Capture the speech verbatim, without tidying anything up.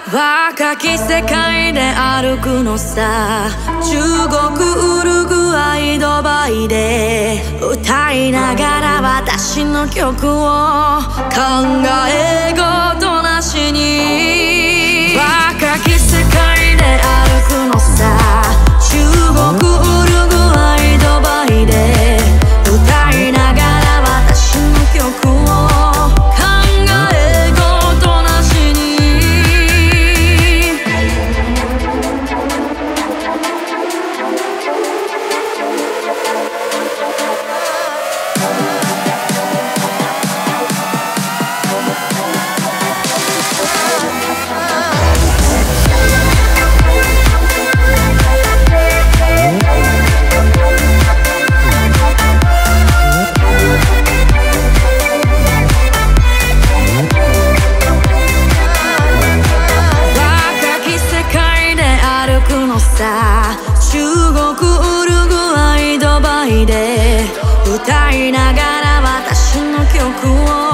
若き世界で歩くのさ。中国ウルグアイドバイで歌いながら私の曲を考え事なしに。若き世界で歩くのさ。中国ウルグアイドバイで歌いながら私の曲を中国ウルグアイドバイで歌いながら私の曲を